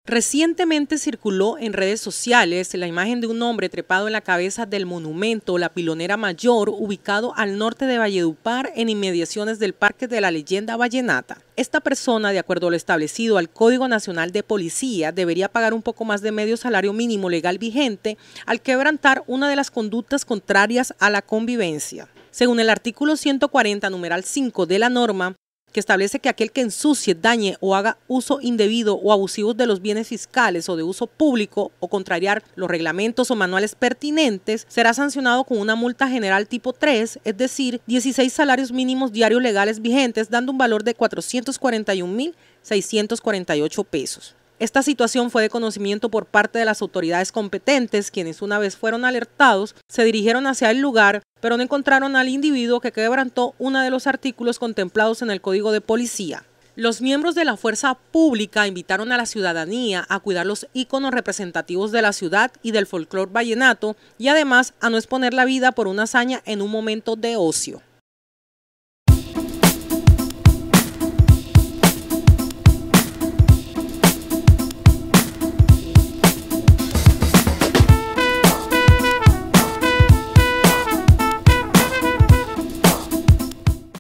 Recientemente circuló en redes sociales la imagen de un hombre trepado en la cabeza del monumento La Pilonera Mayor, ubicado al norte de Valledupar, en inmediaciones del Parque de la Leyenda Vallenata. Esta persona, de acuerdo a lo establecido al Código Nacional de Policía, debería pagar un poco más de medio salario mínimo legal vigente al quebrantar una de las conductas contrarias a la convivencia. Según el artículo 140, numeral 5 de la norma, que establece que aquel que ensucie, dañe o haga uso indebido o abusivo de los bienes fiscales o de uso público o contrariar los reglamentos o manuales pertinentes, será sancionado con una multa general tipo 3, es decir, 16 salarios mínimos diarios legales vigentes, dando un valor de 441.648 pesos. Esta situación fue de conocimiento por parte de las autoridades competentes, quienes una vez fueron alertados, se dirigieron hacia el lugar, pero no encontraron al individuo que quebrantó uno de los artículos contemplados en el Código de Policía. Los miembros de la fuerza pública invitaron a la ciudadanía a cuidar los íconos representativos de la ciudad y del folclore vallenato y además a no exponer la vida por una hazaña en un momento de ocio.